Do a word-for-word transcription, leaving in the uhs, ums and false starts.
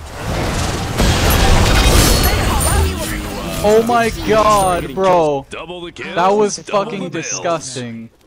Oh my god, bro. That was fucking disgusting.